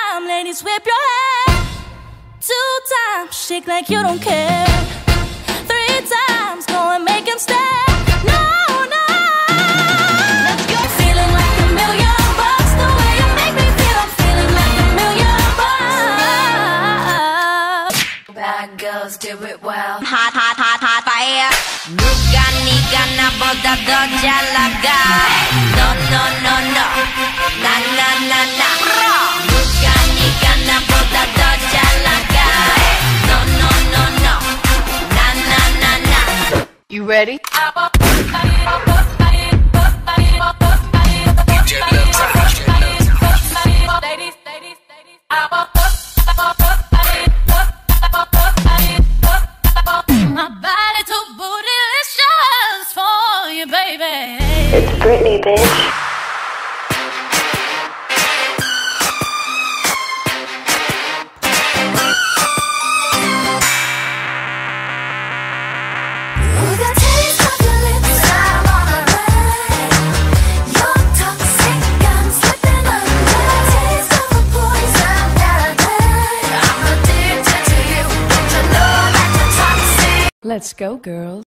time, ladies, whip your hair. 2 times, shake like you don't care. 3 times, go and make him stare. No, no. Let's go. Feeling like $1,000,000. The way you make me feel, I'm feeling like $1,000,000. Bad girls do it well. Hot, hot, hot, hot fire. 누가 네가 나보다 더 잘 나가. No, no, no, no. 나, 나, 나, 나. 누가 네가 나보다 더 잘 나가. No, no, no, no. 나, 나, 나, 나. You ready? My body too bootylicious for you, baby. It's Britney, bitch. The taste of your lips, I'm on a ride. You're toxic, I'm slipping under. The taste of a poison paradise. I'm addicted to you, don't you know that you're toxic? Let's go, girls.